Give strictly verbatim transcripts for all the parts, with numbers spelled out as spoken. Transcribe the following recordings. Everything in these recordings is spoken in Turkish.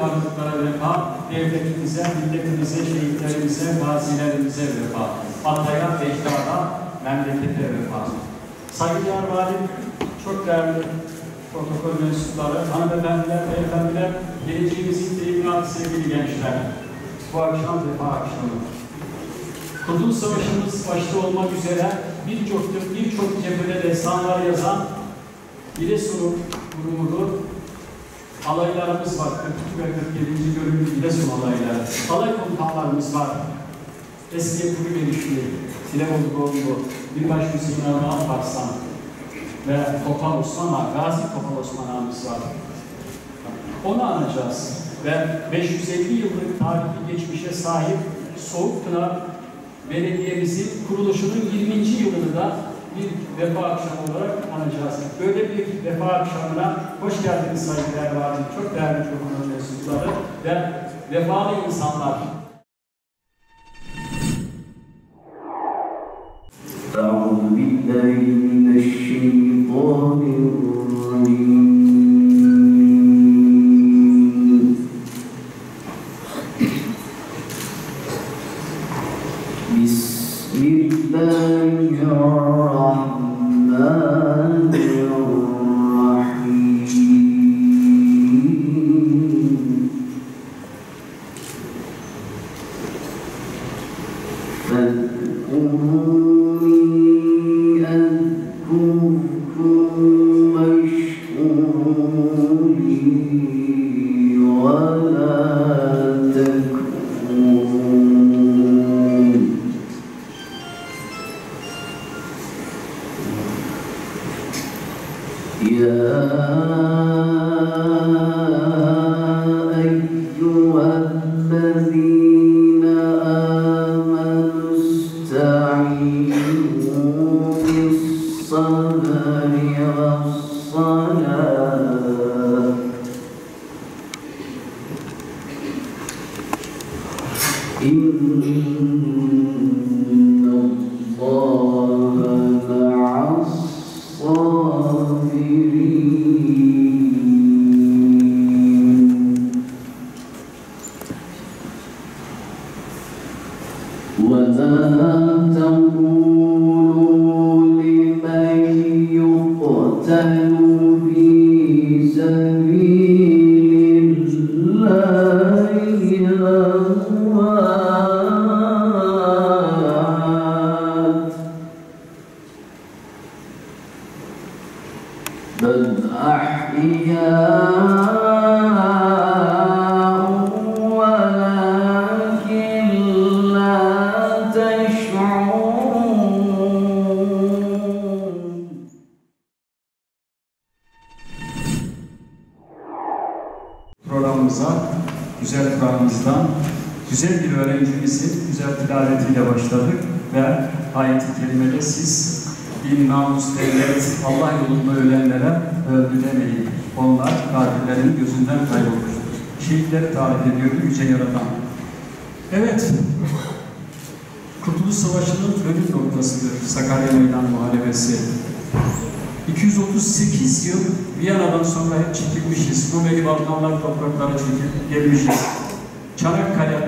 varlıklara vefa, devletimize, milletimize, şehitlerimize, gazilerimize vefa, ataya, ecdada, memlekete vefa. Saygıdeğer Valim, çok değerli protokol mensupları, hanımefendiler, beyefendiler, geleceğimizin teminatı sevgili gençler. Bu akşam vefa akşamı. Kurtuluş Savaşı'mız başta olmak üzere birçok birçok cephede destanlar yazan Giresun'un gururu alaylarımız var. kırk iki ve kırk yedinci bölümlü Giresun alayları. Alay komutanlarımız var. Eski Kuru Genişli, Silavoğlu Doğumlu, Binbaşı Hüseyin Arma Alparslan ve Topal Osman Ağa, Gazi Topal Osman Ağa'mız var. Onu anacağız. Ve beş yüz elli yıllık tarihi geçmişe sahip Soğukpınar Belediye'mizin kuruluşunun yirminci yılını da bir vefa akşamı olarak anacağız. Böyle bir vefa akşamına hoş geldiniz saygıdeğer Valim, çok değerli protokol mensupları ve vefalı insanlar. أعوذ بالله من الشيطان الرجيم بسم الله الرحمن الرحيم Programımıza, güzel programımızdan, güzel bir öğrencimizin güzel tilavetiyle başladık ve ayet-i kerimede siz din, namus, devlet, Allah yolunda ölenlere öldü demeyin. Onlar kafirlerin gözünden kaybolmuştur. Şehitleri tarif ediyordu Yüce Yaratan. Evet, Kurtuluş Savaşı'nın ölüm noktasıdır Sakarya Meydan Muharebesi. iki yüz otuz sekiz yıl Viyana'dan sonra hep çekilmişiz. Rumeli Balkanlar topraklara çekilip gelmişiz. Çanakkale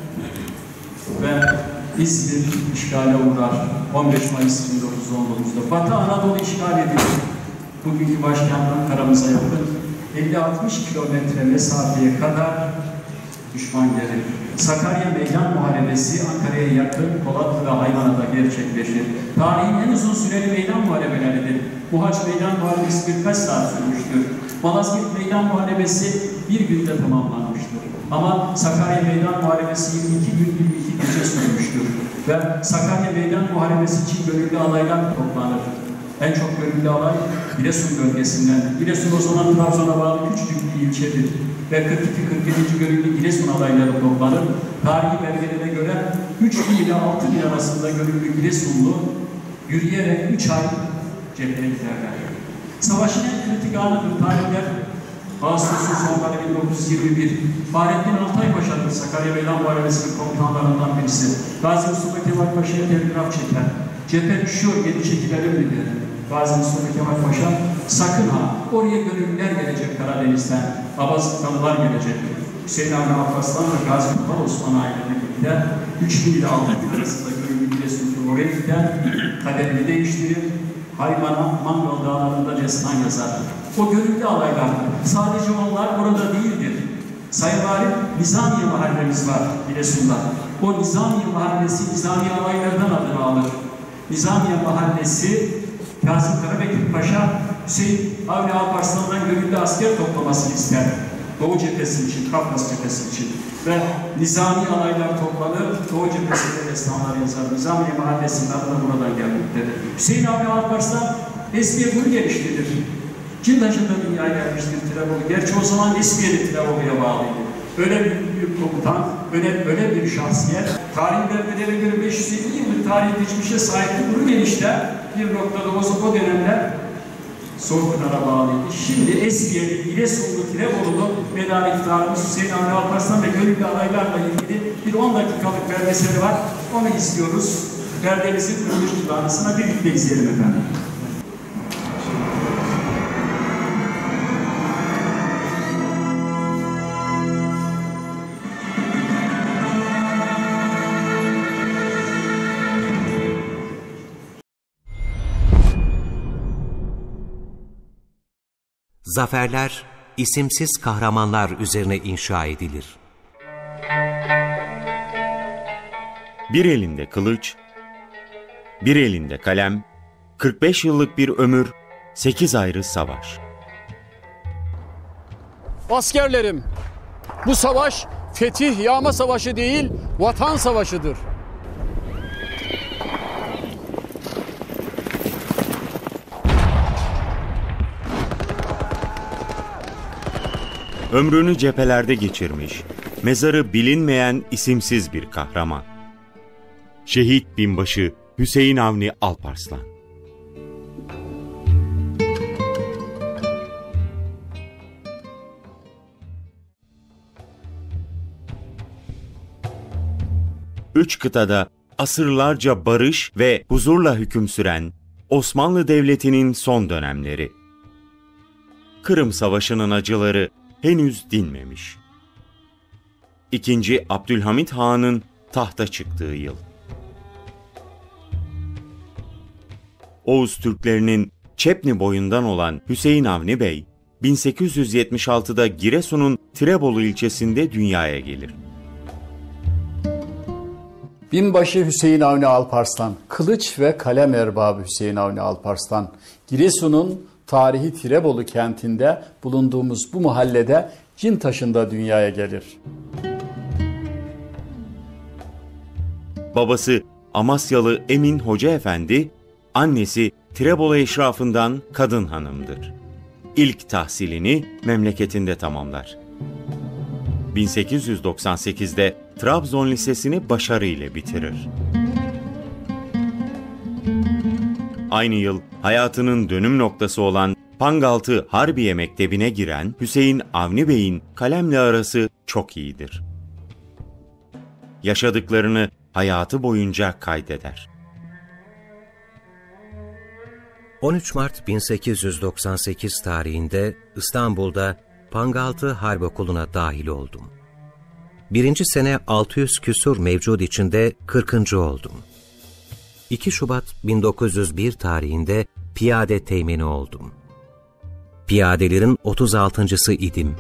ve İzmir işgale uğrar. on beş Mayıs bin dokuz yüz on dokuz'da. Batı Anadolu işgal edilir. Bugünkü başkent Ankara'mıza yakın elli altmış kilometre mesafeye kadar düşman gelir. Sakarya Meydan Muharebesi Ankara'ya yakın Polatlı ve Haymana'da gerçekleşir. Tarihin en uzun süreli meydan muharebeleridir. Buhaç Meydan Muharebesi birkaç saat sürmüştür. Malazgirt Meydan Muharebesi bir günde tamamlanmıştır. Ama Sakarya Meydan Muharebesi yirmi iki gün yirmi iki gece sürmüştür. Ve Sakarya Meydan Muharebesi için gönüllü alaylar toplanır. En çok gönüllü alay Giresun bölgesinden. Giresun o zaman Trabzon'a bağlı küçücük bir ilçedir. Ve kırk iki kırk yedinci gönüllü Giresun alayları toplanır. Tarihi belgelere göre üç bin ile altı bin arasında gönüllü Giresunlu yürüyerek üç ay cepheye giderler. Savaşın en kritik anıdır tarihler. Ağustos'un sonları bin dokuz yüz yirmi bir. Fahrettin Altay Paşa'dır Sakarya Meydan Muharebesi'nin komutanlarından birisi. Gazi Mustafa Kemal Paşa'ya telgraf çeker. Cephe düşüyor, geri çekilelim mi der. Gazi Mustafa Kemal Paşa, sakın ha, oraya gönüllüler gelecek Karadeniz'den, Abazıklılar gelecek. Hüseyin Avni Alparslan ve Gazi Kutal Osman ailelerinde üç bin ile altı bin arasında görüldüğü Giresun oraya gider, kaderini değiştirir, Haymana, Mangal Dağları'nda destan yazar. O görüldü alaylar, sadece onlar orada değildir. Sayın Valim, Nizamiye mahallemiz var Giresun'da. O Nizamiye mahallesi, Nizamiye alaylardan adını alır. Nizamiye mahallesi, Kazım Karabekir Paşa, Hüseyin Avni Alparslan'dan görüldü asker toplamasını ister. Doğu cephesi için, Kafkas cephesi için. Ve Nizami alaylar toplanır, Doğu cephesinde destanlar yazar. Nizamiye mahallesinin adı da buradan gelmektedir. Hüseyin Avni Alparslan, Esmiye bunu geliştirir. Cintaşı'nda dünyaya gelmiştir Tirebolu. Gerçi o zaman Esmiye'li Tirebolu'ya bağlıydı. Öyle bir büyük komutan, öyle, öyle bir şahsiyet. Tarih belgelere göre beş yüz elli yıllık tarih geçmişe sahipti. Bunu genişte bir noktada o, o dönemler Sorgunlara bağlıydı. Şimdi Esmiye'li, Giresunlu, Tirebolu'lu medar iftiharımız Hüseyin Avni Alparslan ve Gönüllü Alaylarla ilgili bir on dakikalık belgeseli var. Onu istiyoruz. Perdemizin ünlü civarısına birlikte izleyelim efendim. Zaferler, isimsiz kahramanlar üzerine inşa edilir. Bir elinde kılıç, bir elinde kalem, kırk beş yıllık bir ömür, sekiz ayrı savaş. Askerlerim, bu savaş fetih yağma savaşı değil, vatan savaşıdır. Ömrünü cephelerde geçirmiş, mezarı bilinmeyen isimsiz bir kahraman. Şehit binbaşı Hüseyin Avni Alparslan. Üç kıtada asırlarca barış ve huzurla hüküm süren Osmanlı Devleti'nin son dönemleri. Kırım Savaşı'nın acıları henüz dinmemiş. İkinci Abdülhamit Han'ın tahta çıktığı yıl. Oğuz Türklerinin Çepni boyundan olan Hüseyin Avni Bey, bin sekiz yüz yetmiş altıda Giresun'un Tirebolu ilçesinde dünyaya gelir. Binbaşı Hüseyin Avni Alparslan, kılıç ve kalem erbabı Hüseyin Avni Alparslan, Giresun'un tarihi Tirebolu kentinde bulunduğumuz bu mahallede Cintaşı'nda dünyaya gelir. Babası Amasyalı Emin Hoca Efendi, annesi Tirebolu eşrafından kadın hanımdır. İlk tahsilini memleketinde tamamlar. bin sekiz yüz doksan sekizde Trabzon Lisesi'ni başarıyla bitirir. Aynı yıl hayatının dönüm noktası olan Pangaltı Harbiye Mektebi'ne giren Hüseyin Avni Bey'in kalemle arası çok iyidir. Yaşadıklarını hayatı boyunca kaydeder. on üç Mart bin sekiz yüz doksan sekiz tarihinde İstanbul'da Pangaltı Harp Okulu'na dahil oldum. Birinci sene altı yüz küsur mevcud içinde kırkıncı oldum. iki Şubat bin dokuz yüz bir tarihinde piyade teğmeni oldum. Piyadelerin otuz altıncısı idim.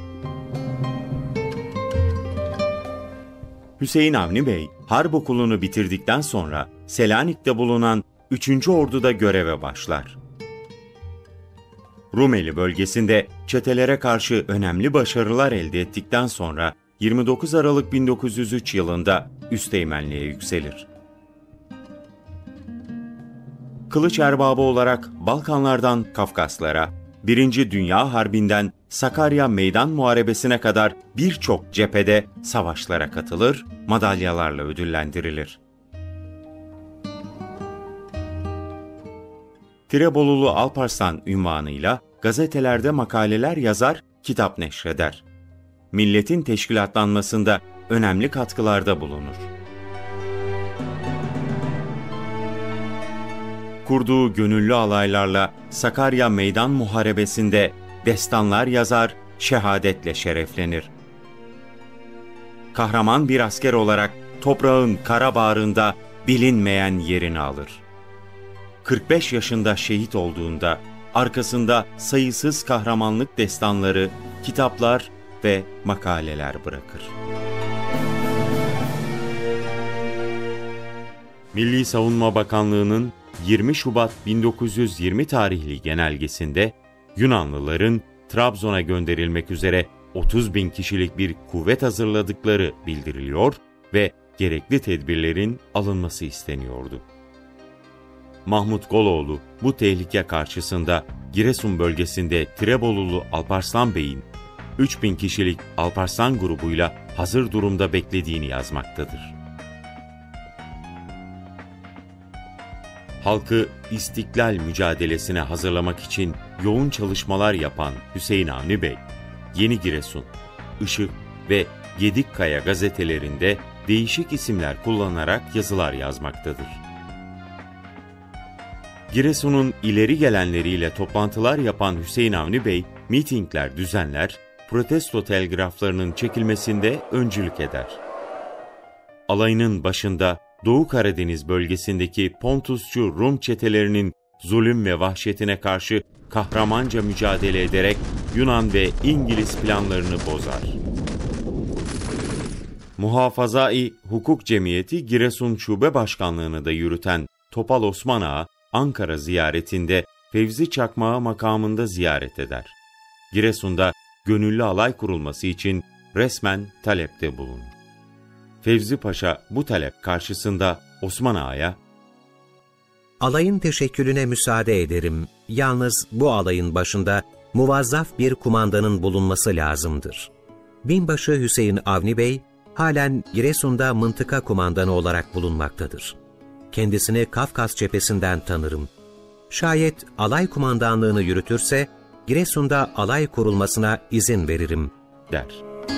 Hüseyin Avni Bey, Harp Okulu'nu bitirdikten sonra Selanik'te bulunan üçüncü Ordu'da göreve başlar. Rumeli bölgesinde çetelere karşı önemli başarılar elde ettikten sonra yirmi dokuz Aralık bin dokuz yüz üç yılında üsteğmenliğe yükselir. Kılıç erbabı olarak Balkanlardan Kafkaslara, Birinci Dünya Harbi'nden Sakarya Meydan Muharebesi'ne kadar birçok cephede savaşlara katılır, madalyalarla ödüllendirilir. Tirebolulu Alparslan unvanıyla gazetelerde makaleler yazar, kitap neşreder. Milletin teşkilatlanmasında önemli katkılarda bulunur. Kurduğu gönüllü alaylarla Sakarya Meydan Muharebesi'nde destanlar yazar, şehadetle şereflenir. kahraman bir asker olarak toprağın kara bağrında bilinmeyen yerini alır. kırk beş yaşında şehit olduğunda arkasında sayısız kahramanlık destanları, kitaplar ve makaleler bırakır. Milli Savunma Bakanlığı'nın yirmi Şubat bin dokuz yüz yirmi tarihli genelgesinde Yunanlıların Trabzon'a gönderilmek üzere otuz bin kişilik bir kuvvet hazırladıkları bildiriliyor ve gerekli tedbirlerin alınması isteniyordu. Mahmut Goloğlu bu tehlike karşısında Giresun bölgesinde Tirebolulu Alparslan Bey'in üç bin kişilik Alparslan grubuyla hazır durumda beklediğini yazmaktadır. Halkı istiklal mücadelesine hazırlamak için yoğun çalışmalar yapan Hüseyin Avni Bey, Yeni Giresun, Işık ve Gedikkaya gazetelerinde değişik isimler kullanarak yazılar yazmaktadır. Giresun'un ileri gelenleriyle toplantılar yapan Hüseyin Avni Bey, mitingler düzenler, protesto telgraflarının çekilmesinde öncülük eder. Alayının başında Doğu Karadeniz bölgesindeki Pontusçu Rum çetelerinin zulüm ve vahşetine karşı kahramanca mücadele ederek Yunan ve İngiliz planlarını bozar. Muhafazai Hukuk Cemiyeti Giresun Şube Başkanlığı'nı da yürüten Topal Osman Ağa, Ankara ziyaretinde Fevzi Çakmağı makamında ziyaret eder. Giresun'da gönüllü alay kurulması için resmen talepte bulunur. Fevzi Paşa bu talep karşısında Osman Ağa'ya, "Alayın teşekkülüne müsaade ederim. Yalnız bu alayın başında muvazzaf bir kumandanın bulunması lazımdır. Binbaşı Hüseyin Avni Bey, halen Giresun'da mıntıka kumandanı olarak bulunmaktadır. Kendisini Kafkas cephesinden tanırım. Şayet alay kumandanlığını yürütürse, Giresun'da alay kurulmasına izin veririm," der.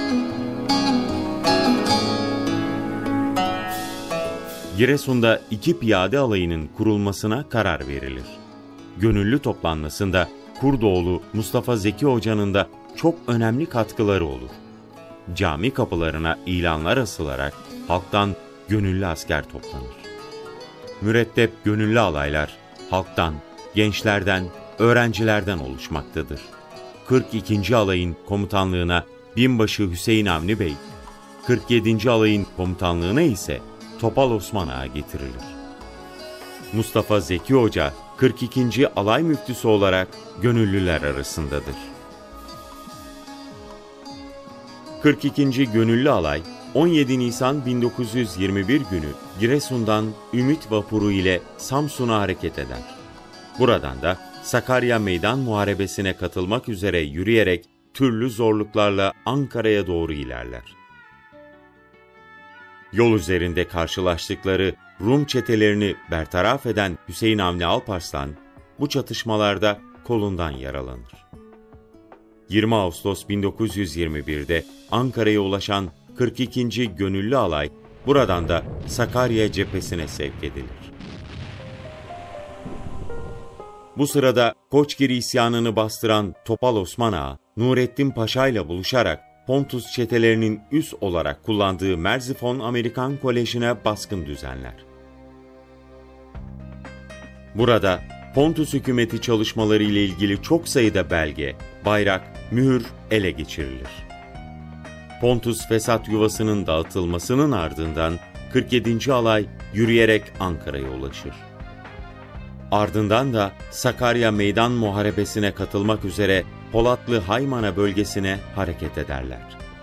Giresun'da iki piyade alayının kurulmasına karar verilir. Gönüllü toplanmasında Kurdoğlu Mustafa Zeki Hoca'nın da çok önemli katkıları olur. Cami kapılarına ilanlar asılarak halktan gönüllü asker toplanır. Mürettep gönüllü alaylar halktan, gençlerden, öğrencilerden oluşmaktadır. kırk ikinci alayın komutanlığına Binbaşı Hüseyin Avni Bey, kırk yedinci alayın komutanlığına ise Topal Osman Ağa getirilir. Mustafa Zeki Hoca, kırk ikinci alay müftüsü olarak gönüllüler arasındadır. kırk ikinci Gönüllü Alay, on yedi Nisan bin dokuz yüz yirmi bir günü Giresun'dan Ümit Vapuru ile Samsun'a hareket eder. Buradan da Sakarya Meydan Muharebesi'ne katılmak üzere yürüyerek türlü zorluklarla Ankara'ya doğru ilerler. Yol üzerinde karşılaştıkları Rum çetelerini bertaraf eden Hüseyin Avni Alparslan, bu çatışmalarda kolundan yaralanır. yirmi Ağustos bin dokuz yüz yirmi bir'de Ankara'ya ulaşan kırk ikinci Gönüllü Alay, buradan da Sakarya cephesine sevk edilir. Bu sırada Koçgiri isyanını bastıran Topal Osman Ağa, Nurettin Paşa ile buluşarak Pontus çetelerinin üs olarak kullandığı Merzifon Amerikan Koleji'ne baskın düzenler. Burada Pontus hükümeti çalışmaları ile ilgili çok sayıda belge, bayrak, mühür ele geçirilir. Pontus fesat yuvasının dağıtılmasının ardından kırk yedinci alay yürüyerek Ankara'ya ulaşır. Ardından da Sakarya Meydan Muharebesi'ne katılmak üzere Polatlı Haymana bölgesine hareket ederler.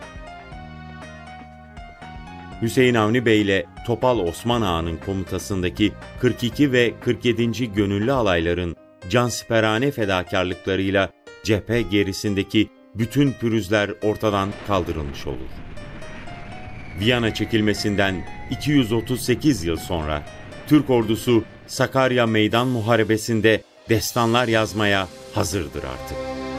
Hüseyin Avni Bey ile Topal Osman Ağa'nın komutasındaki kırk iki ve kırk yedinci Gönüllü Alayların cansiperane fedakarlıklarıyla cephe gerisindeki bütün pürüzler ortadan kaldırılmış olur. Viyana çekilmesinden iki yüz otuz sekiz yıl sonra Türk ordusu Sakarya Meydan Muharebesi'nde destanlar yazmaya hazırdır artık.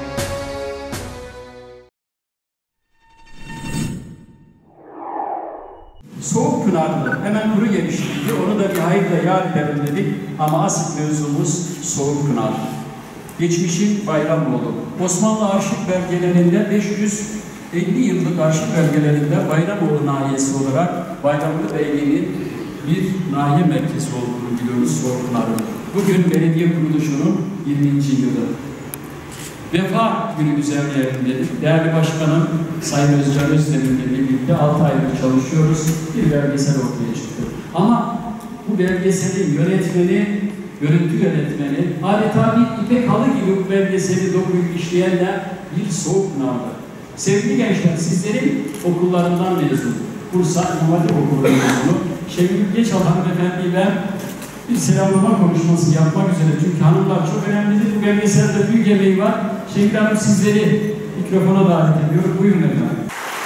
Soğuk Pınar'dı. Hemen kuru yemişliydi. Onu da bir hayırla yad edelim dedik. Ama asıl mevzumuz Soğuk Pınar. Geçmişin Bayramoğlu. Osmanlı arşiv belgelerinde beş yüz elli yıllık arşiv belgelerinde Bayramoğlu nahiyesi olarak Bayramlı Beyliği'nin bir nahiye merkezi olduğunu biliyoruz Soğukpınar'ın. Bugün belediye kuruluşunun yirminci yılı. Vefa günü düzenleyenleri, değerli başkanım Sayın Özcan Özdemir'le birlikte altı aydır çalışıyoruz. Bir belgesel ortaya çıktı. Ama bu belgeselin yönetmeni, görüntü yönetmeni, adeta bir ipek halı gibi bu belgeseli dokuyup işleyenler bir Soğukpınar'da. Sevgili gençler, sizlerin okullarından mezun, Bursa İmam Hatip Okulu mezunu, Şevket Geçal hanımefendiyi ben bir selamlama konuşması yapmak üzere, çünkü hanımlar çok önemlidir. Bu belgeselde büyük emeği var. Şevket Hanım, sizleri mikrofona davet ediyorum. Buyurun efendim.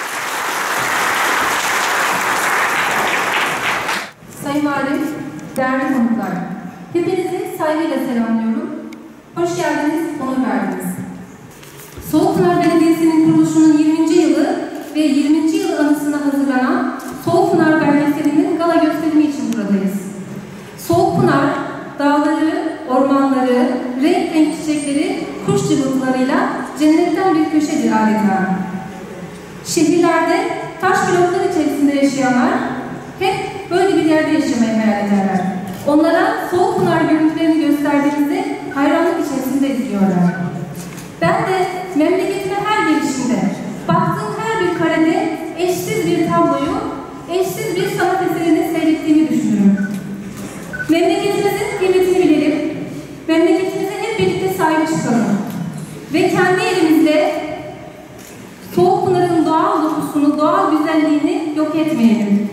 Sayın Valim, değerli konuklar, hepinizi saygıyla selamlıyorum. Hoş geldiniz, onur verdiniz. Soğukpınar Belediyesi'nin kuruluşunun yirminci yılı ve yirminci yıl anısına hazırlanan Soğukpınar belgeselinin gala gösterimi için buradayız. Soğukpınar, dağları, ormanları, renk renk çiçekleri, kuş cıvıltılarıyla cennetten bir köşedir adeta. Şehirlerde taş bloklar içerisinde yaşayanlar hep böyle bir yerde yaşamayı hayal ederler. Onlara Soğukpınar görüntülerini gösterdiğimizde hayranlık içerisinde izliyorlar. Ben de memleketime her gelişimde, baktığım her bir karede eşsiz bir tabloyu, eşsiz bir sanat eserini seyrettiğimi düşünürüm. Memleketimizin kıymetini bilelim, memleketimize hep birlikte sahip çıkalım ve kendi elimizle Soğukpınar'ın doğal dokusunu, doğal güzelliğini yok etmeyelim.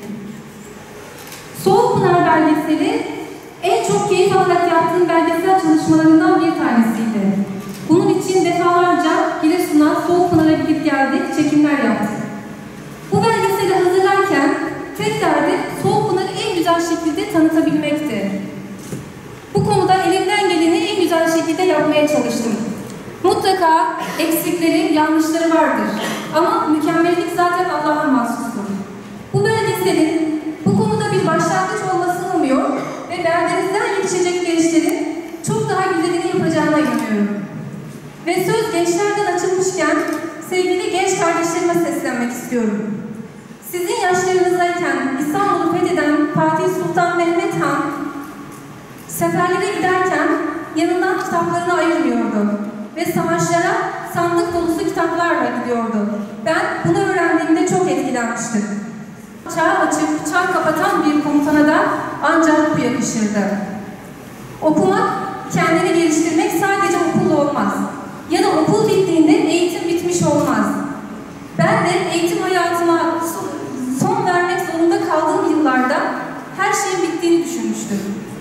Soğukpınar belgeseli en çok keyif alarak yaptığım belgesel çalışmalarından bir tanesiydi. Bunun için defalarca Giresun'a, Soğukpınar'a gidip geldik, çekimler yaptık. Bu belgeseli hazırlarken tek derdi Soğukpınar'ı en güzel şekilde tanıtabilmekti. Bu konuda elimden geleni en güzel şekilde yapmaya çalıştım. Mutlaka eksikleri, yanlışları vardır. Ama mükemmellik zaten Allah'a mahsustur. Bu belgeselin bu konuda bir başlangıç olması umuyor ve beldenizden yetişecek gençlerin çok daha güzelini yapacağına inanıyorum. Ve söz gençlerden açılmışken sevgili genç kardeşlerime seslenmek istiyorum. Sizin yaşlarınızdayken İstanbul'u fetheden Fatih Sultan Mehmet Han seferlere giderken yanından kitaplarını ayırmıyordu ve savaşlara sandık dolusu kitaplarla gidiyordu. Ben bunu öğrendiğimde çok etkilenmiştim. Çağ açıp çağ kapatan bir komutana da ancak bu yakışırdı. Okumak, kendini geliştirmek sadece okulla olmaz. Ya da okul bittiğinde eğitim bitmiş olmaz. Ben de eğitim hayatıma son vermek zorunda kaldığım yıllarda her şeyin bittiğini düşünmüştüm.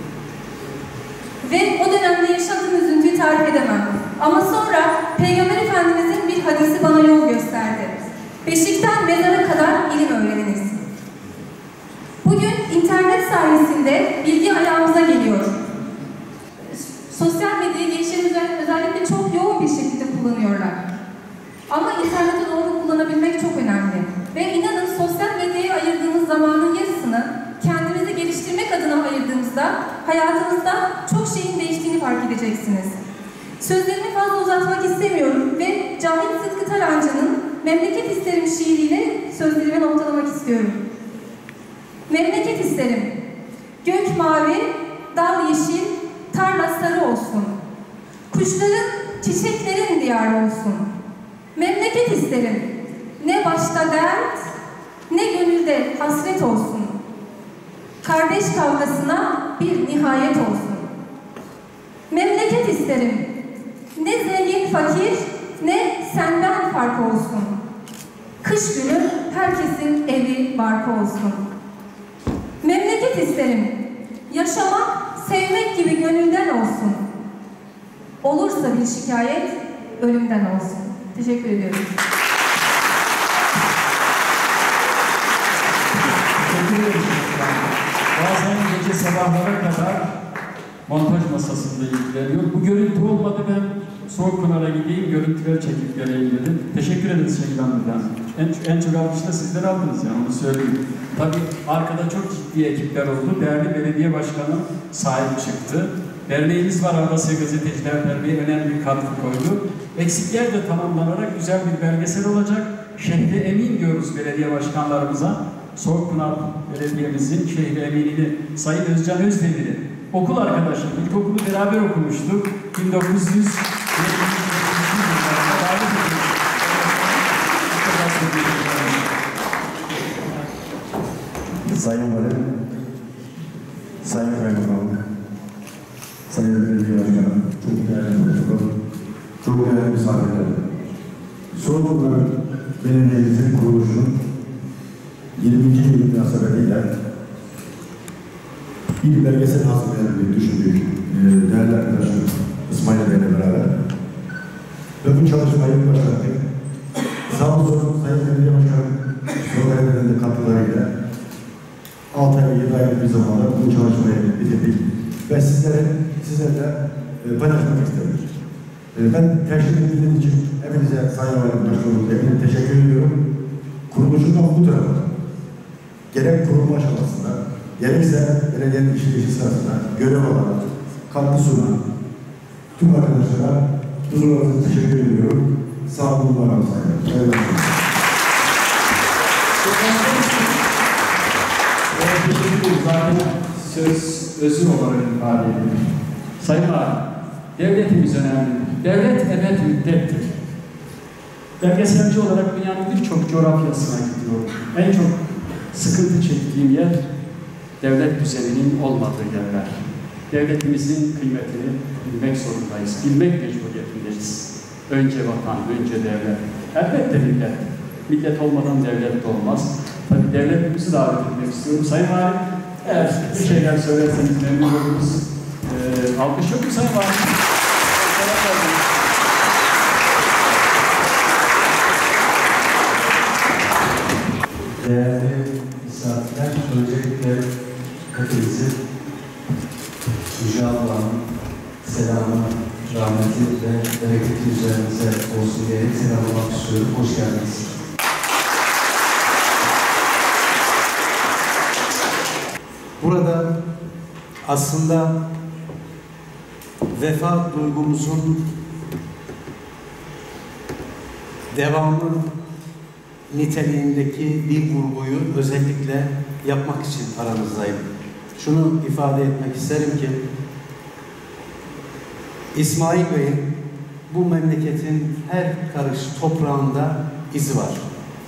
Ve o dönemde yaşadığım üzüntüyü tarif edemem. Ama sonra Peygamber Efendimiz'in bir hadisi bana yol gösterdi. Beşikten mezara kadar ilim öğreniniz. Bugün internet sayesinde bilgi ayağımıza geliyor. Sosyal medyayı gençlerimiz özellikle çok yoğun bir şekilde kullanıyorlar. Ama interneti doğru kullanabilmek çok önemli. Ve inanın sosyal medyaya ayırdığımız zamanın yarısını kendimizi geliştirmek adına ayırdığımızda hayatınızda çok şeyin değiştiğini fark edeceksiniz. Sözlerimi fazla uzatmak istemiyorum ve Cahit Sıtkı Tarancı'nın Memleket İsterim şiiriyle sözlerimi noktalamak istiyorum. Memleket isterim, gök mavi, dal yeşil, tarla sarı olsun. Kuşların, çiçeklerin diyarı olsun. Memleket isterim, ne başta dert, ne gönülde hasret olsun. Kardeş kavgasına bir nihayet olsun. Memleket isterim, ne zengin fakir, ne senden fark olsun. Kış günü herkesin evi barkı olsun. Memleket isterim, yaşamak, sevmek gibi gönülden olsun. Olursa bir şikayet, ölümden olsun. Teşekkür ediyorum. Bazen gece sabahlara kadar montaj masasında ilgileniyor. Bu görüntü olmadı, ben Soğukpınar'a gideyim, görüntüler çekip geleyim dedim. Teşekkür ederiz Şekil Hanım'dan. En, en çok alkışla sizler aldınız yani, onu söyleyeyim. Tabii arkada çok ciddi ekipler oldu. Değerli belediye başkanı sahip çıktı. Derneğimiz var, Avrasya Gazeteciler Derneği önemli bir katkı koydu. Eksikler de tamamlanarak güzel bir belgesel olacak. şehri emin diyoruz belediye başkanlarımıza. Soğukpınar Belediye'mizin şehri eminini Sayın Özcan Özdemir'i, okul arkadaşım, ilkokulu beraber okumuştuk. bin dokuz yüz yetmiş Sayın Valim, Sayın Kaymakam, Sayın Belediye Başkanı, çok değerli protokol, çok değerli misafirler. Soğukpınar Belediye'mizin kuruluşunun yirminci yıl münasebetiyle bir belgesel hazırlayabilmeyi düşündük değerli arkadaşım İsmail Bey'le beraber. Ve bu çalışmayı başlattık. Sağ olsun Sayın Belediye Başkanı Soğukpınar'ın da katkılarıyla altı ay, yedi aylık bir zamanda bu çalışmayı bitirdik. Ve sizlere, sizlerle e, paylaşmak istedik. E, ben teşvik edildiğiniz için hepinize Sayın Valim Başkanımız, hepinize teşekkür ediyorum. Kuruluşundan bu tarafa, gerek kurulma aşamasında, gerekse belediyenin işleyişi sırasında görev olarak katkı sunan tüm arkadaşlara huzurlarınızı teşekkür ediyorum. Sağ olun, var olun. Evet. Zaten söz özür olarak ifade edilir. Sayın Valim, devletimiz önemli. Devlet ebed müddettir. Belgeselci olarak dünyanın birçok coğrafyasına gidiyorum. En çok sıkıntı çektiğim yer devlet düzeninin olmadığı yerler. Devletimizin kıymetini bilmek zorundayız. Bilmek mecburiyetindeyiz. Önce vatan, önce devlet. Elbette millet. Millet olmadan devlet de olmaz. Tabii devletimizi davet etmek istiyorum. Sayın Valim, eğer bir şeyler söylerseniz memnun oluruz. Ee, alkış yok mu Sayın Valim? Değerli misafirler, öncelikle hepinizi Yüce Allah'ın selamı, rahmeti ve bereketi üzerinize olsun diye selamlamak istiyorum. Hoş geldiniz. Burada aslında vefa duygumuzun devamı niteliğindeki bir vurguyu özellikle yapmak için aranızdayım. Şunu ifade etmek isterim ki İsmail Bey'in bu memleketin her karış toprağında izi var.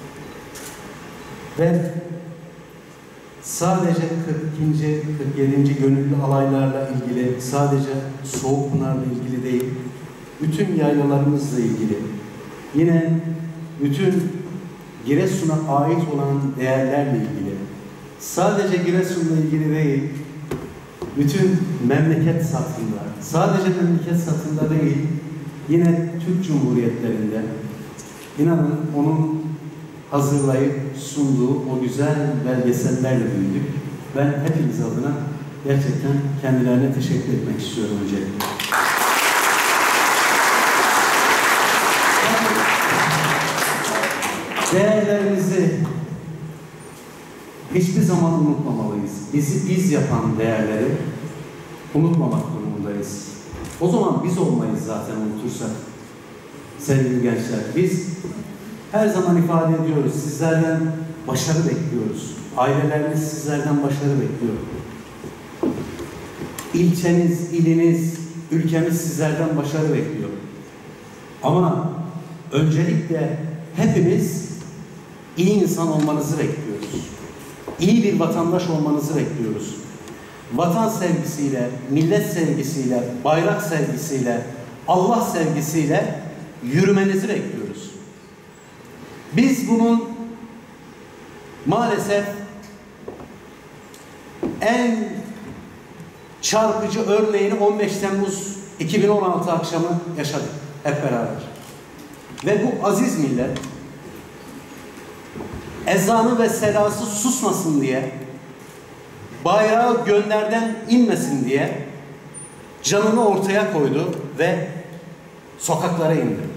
Ve sadece kırk ikinci kırk yedinci gönüllü alaylarla ilgili, sadece Soğukpınar'la ilgili değil, bütün yaylalarımızla ilgili, yine bütün Giresun'a ait olan değerlerle ilgili, sadece Giresun'la ilgili değil, bütün memleket satında, sadece memleket satında değil, yine Türk Cumhuriyetlerinde, inanın onun hazırlayıp sunduğu o güzel belgesellerle büyüdük. Ben hepiniz adına gerçekten kendilerine teşekkür etmek istiyorum öncelikle. Değerlerimizi hiçbir zaman unutmamalıyız. Bizi biz yapan değerleri unutmamak durumundayız. O zaman biz olmayız zaten unutursak. Sevgili gençler, biz her zaman ifade ediyoruz, sizlerden başarı bekliyoruz. Aileleriniz sizlerden başarı bekliyor. İlçeniz, iliniz, ülkemiz sizlerden başarı bekliyor. Ama öncelikle hepimiz iyi insan olmanızı bekliyoruz. İyi bir vatandaş olmanızı bekliyoruz. Vatan sevgisiyle, millet sevgisiyle, bayrak sevgisiyle, Allah sevgisiyle yürümenizi bekliyoruz. Biz bunun maalesef en çarpıcı örneğini on beş Temmuz iki bin on altı akşamı yaşadık hep beraber. Ve bu aziz millet ezanı ve sedası susmasın diye, bayrağı gönlerden inmesin diye canını ortaya koydu ve sokaklara indi.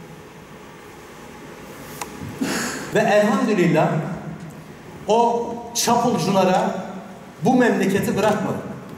Ve elhamdülillah o çapulculara bu memleketi bırakmadı.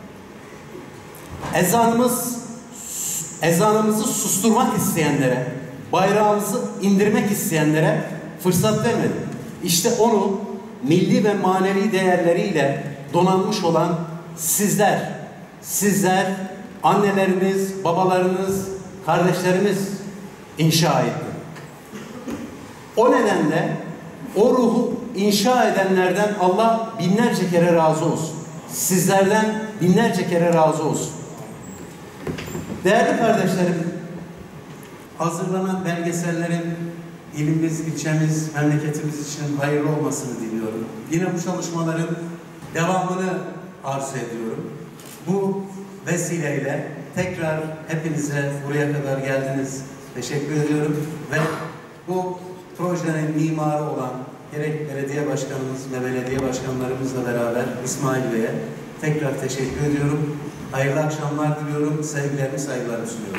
Ezanımız, ezanımızı susturmak isteyenlere, bayrağımızı indirmek isteyenlere fırsat vermedi. İşte onu milli ve manevi değerleriyle donanmış olan sizler, sizler, annelerimiz, babalarınız, kardeşlerimiz inşa etti. O nedenle o ruhu inşa edenlerden Allah binlerce kere razı olsun. Sizlerden binlerce kere razı olsun. Değerli kardeşlerim, hazırlanan belgesellerin ilimiz, ilçemiz, memleketimiz için hayırlı olmasını diliyorum. Yine bu çalışmaların devamını arzu ediyorum. Bu vesileyle tekrar hepinize buraya kadar geldiniz. Teşekkür ediyorum ve bu projenin mimarı olan gerek belediye başkanımız ve belediye başkanlarımızla beraber İsmail Bey'e tekrar teşekkür ediyorum. Hayırlı akşamlar diliyorum. Sevgilerimi, saygılarımı sunuyorum.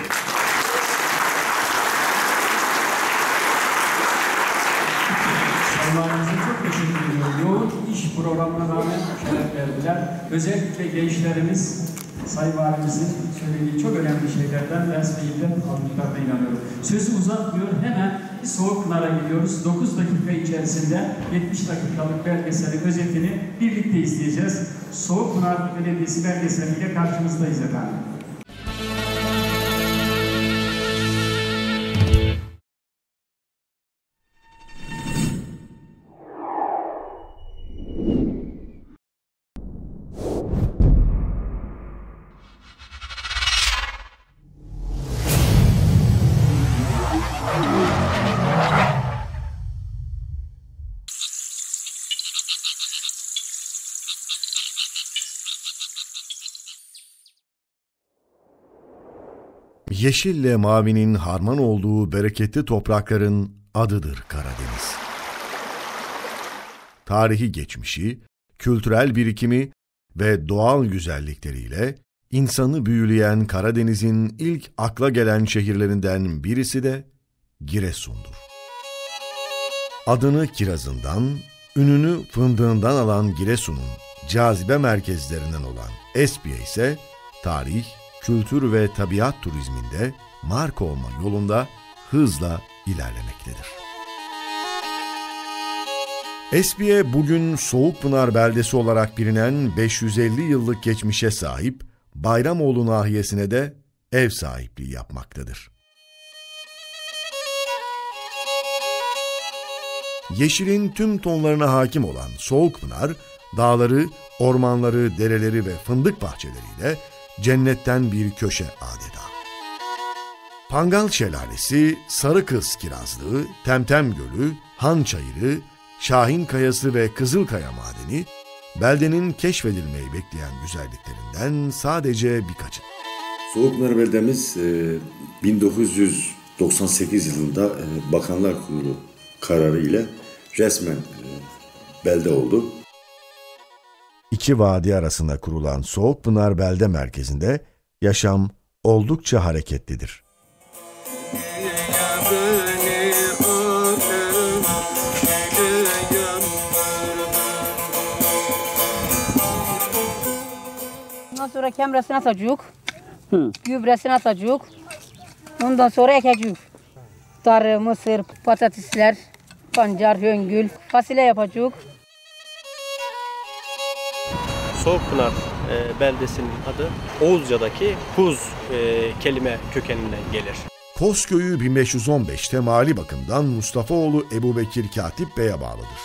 Sayınlarımıza çok teşekkür ediyorum. Yoğun iş programına rağmen şeref verdiler. Özellikle gençlerimiz Sayın Valimizin söylediği çok önemli şeylerden ders ve ibret aldıklarına inanıyorum. Sözü uzatmıyor, hemen Soğukpınar'a gidiyoruz. dokuz dakika içerisinde yetmiş dakikalık belgeselin özetini birlikte izleyeceğiz. Soğukpınar Belediyesi belgeseliyle karşınızdayız efendim. Yeşille mavinin harman olduğu bereketli toprakların adıdır Karadeniz. Tarihi geçmişi, kültürel birikimi ve doğal güzellikleriyle insanı büyüleyen Karadeniz'in ilk akla gelen şehirlerinden birisi de Giresun'dur. Adını kirazından, ününü fındığından alan Giresun'un cazibe merkezlerinden olan Espiye ise tarih, kültür ve tabiat turizminde marka olma yolunda hızla ilerlemektedir. Espiye bugün Soğukpınar beldesi olarak bilinen beş yüz elli yıllık geçmişe sahip Bayramoğlu nahiyesine de ev sahipliği yapmaktadır. Yeşilin tüm tonlarına hakim olan Soğukpınar, dağları, ormanları, dereleri ve fındık bahçeleriyle cennetten bir köşe adeta. Pangal Şelalesi, Sarıkız Kirazlığı, Temtem Gölü, Han Çayırı, Şahin Kayası ve Kızılkaya Madeni, beldenin keşfedilmeyi bekleyen güzelliklerinden sadece birkaçı. Soğukpınar beldemiz bin dokuz yüz doksan sekiz yılında Bakanlar Kurulu kararı ile resmen belde oldu. İki vadi arasında kurulan Soğukpınar belde merkezinde yaşam oldukça hareketlidir. Ondan sonra kemresini atacak, gübresini atacak, ondan sonra ekecek. Darı, mısır, patatesler, pancar, höngül, fasulye yapacak. Soğukpınar e, beldesinin adı Oğuzca'daki Kuz e, kelime kökeninden gelir. Kozköy'ü bin beş yüz on beşte mali bakımdan Mustafaoğlu Ebubekir Katip Bey'e bağlıdır.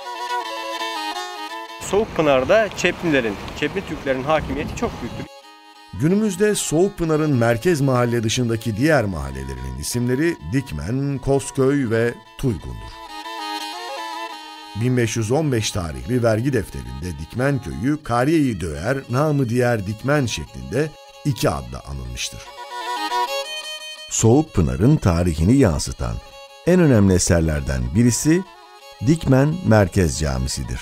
Soğukpınar'da Çeplilerin, Çepli Türklerin hakimiyeti çok büyüktür. Günümüzde Soğukpınar'ın merkez mahalle dışındaki diğer mahallelerinin isimleri Dikmen, Kozköy ve Tuygun'dur. bin beş yüz on beş tarihli vergi defterinde Dikmen köyü Kariye-i Döğer, namı diğer Dikmen şeklinde iki adla anılmıştır. Soğukpınar'ın tarihini yansıtan en önemli eserlerden birisi Dikmen Merkez Camisi'dir.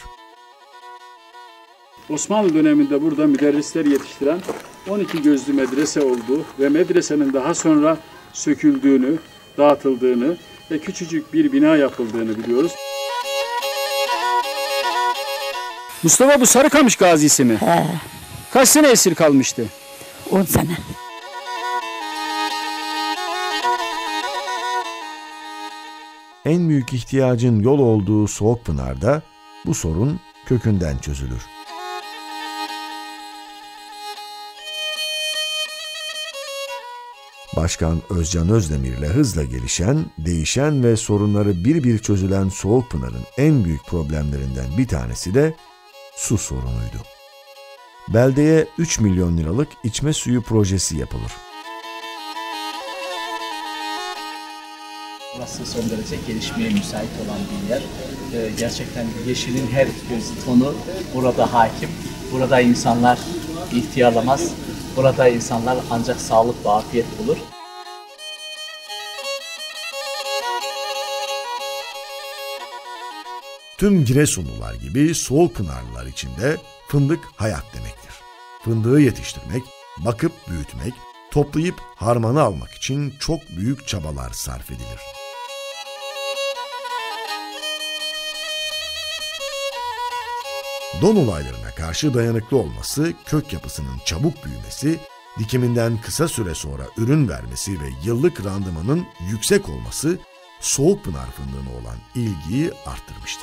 Osmanlı döneminde burada müderrisler yetiştiren on iki gözlü medrese olduğu ve medresenin daha sonra söküldüğünü, dağıtıldığını ve küçücük bir bina yapıldığını biliyoruz. Mustafa bu Sarıkamış gazisi mi? He. Kaç sene esir kalmıştı? on sene. en büyük ihtiyacın yol olduğu Soğukpınar'da bu sorun kökünden çözülür. Başkan Özcan Özdemir'le hızla gelişen, değişen ve sorunları bir bir çözülen Soğukpınar'ın en büyük problemlerinden bir tanesi de su sorunuydu. Beldeye üç milyon liralık içme suyu projesi yapılır. Burası son derece gelişmeye müsait olan bir yer. Ee, gerçekten yeşilin her göz tonu burada hakim. Burada insanlar ihtiyarlamaz. Burada insanlar ancak sağlık ve afiyet bulur. Tüm Giresunlular gibi Soğukpınarlılar için de fındık hayat demektir. Fındığı yetiştirmek, bakıp büyütmek, toplayıp harmana almak için çok büyük çabalar sarf edilir. Don olaylarına karşı dayanıklı olması, kök yapısının çabuk büyümesi, dikiminden kısa süre sonra ürün vermesi ve yıllık randımanın yüksek olması Soğukpınar fındığına olan ilgiyi arttırmıştır.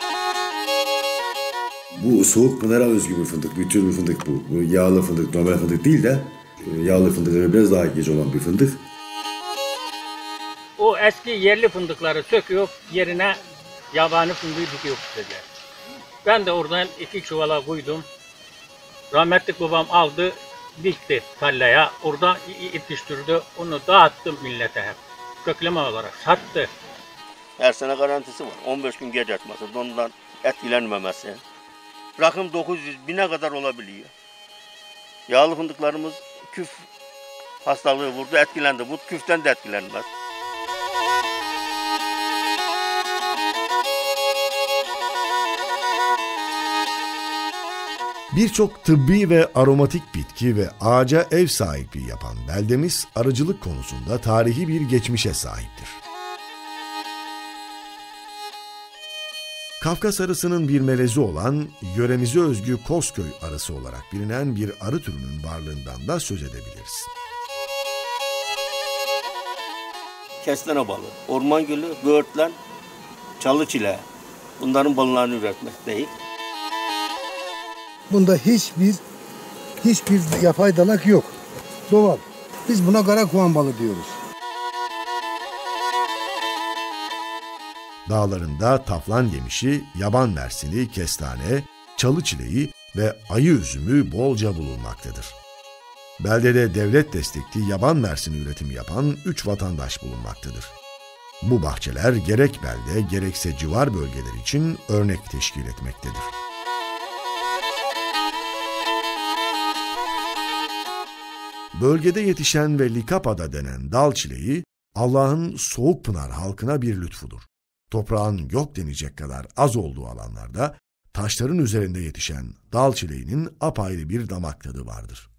Bu Soğukpınar'a özgü bir fındık, bir tür bir fındık bu. Bu yağlı fındık, normal fındık değil de yağlı fındıkları biraz daha geç olan bir fındık. O eski yerli fındıkları söküyor, yerine yabani fındığı dikiyor dediler. Ben de oradan iki çuvala koydum. Rahmetli babam aldı, dikti tarlaya. Orada yetiştirdi, onu dağıttım millete hep. Kökleme olarak sattı. Her sene garantisi var. on beş gün geç açması, ondan etkilenmemesi. Rakım dokuz yüz bine kadar olabiliyor. Yağlı fındıklarımız küf hastalığı vurdu, etkilendi. Bu küften de etkilenmez. Birçok tıbbi ve aromatik bitki ve ağaca ev sahipliği yapan beldemiz arıcılık konusunda tarihi bir geçmişe sahiptir. Kafkas arısının bir melezi olan, yöremize özgü Kozköy arısı olarak bilinen bir arı türünün varlığından da söz edebiliriz. Kestane balı, orman gülü, böğürtlen, çalı çile. Bunların ballarını üretmekteyiz. Bunda hiçbir hiçbir yapay dalak yok. Doğal. Biz buna karakoğan balı diyoruz. Dağlarında taflan yemişi, yaban mersini, kestane, çalı çileği ve ayı üzümü bolca bulunmaktadır. Beldede devlet destekli yaban mersini üretimi yapan üç vatandaş bulunmaktadır. Bu bahçeler gerek belde gerekse civar bölgeler için örnek teşkil etmektedir. Bölgede yetişen ve likapada denen dal çileği, Allah'ın Soğukpınar halkına bir lütfudur. Toprağın yok denecek kadar az olduğu alanlarda, taşların üzerinde yetişen dal çileğinin apayrı bir damak tadı vardır.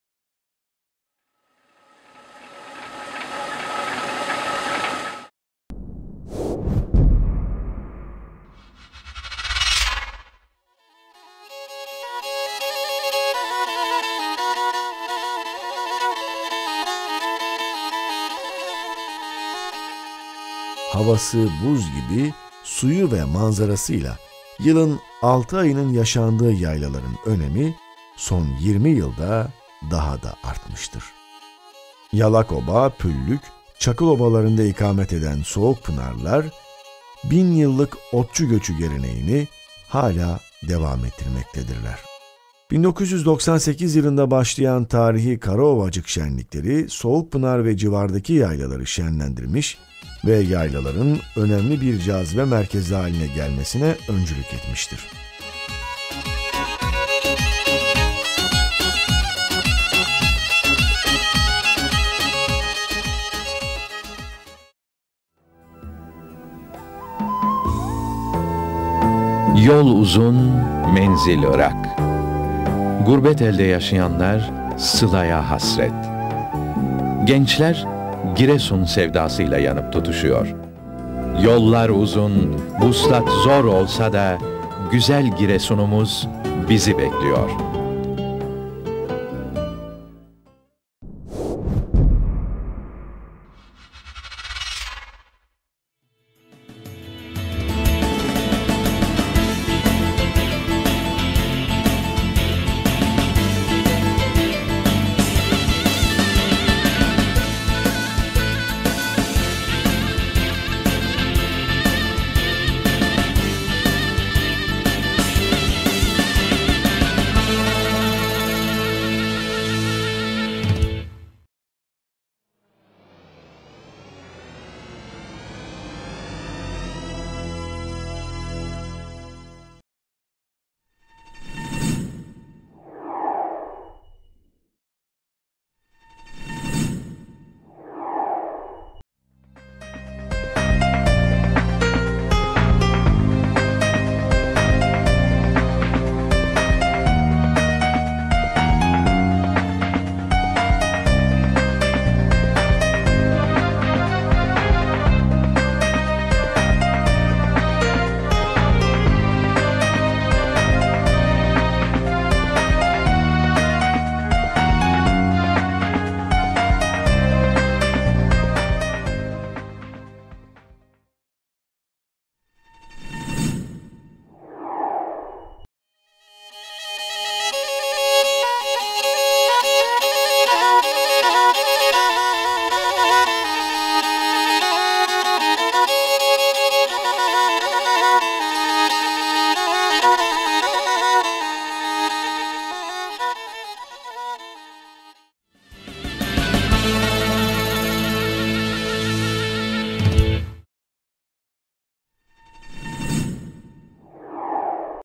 Havası buz gibi, suyu ve manzarasıyla yılın altı ayının yaşandığı yaylaların önemi son yirmi yılda daha da artmıştır. Yalakoba, Püllük, Çakıl obalarında ikamet eden Soğukpınarlılar, bin yıllık otçu göçü geleneğini hala devam ettirmektedirler. bin dokuz yüz doksan sekiz yılında başlayan tarihi Karaovacık şenlikleri Soğukpınar ve civardaki yaylaları şenlendirmiş ve yaylaların önemli bir cazibe merkezi haline gelmesine öncülük etmiştir. Yol uzun, menzil Irak. Gurbet elde yaşayanlar sılaya hasret. Gençler Giresun sevdasıyla yanıp tutuşuyor. Yollar uzun, vuslat zor olsa da güzel Giresunumuz bizi bekliyor.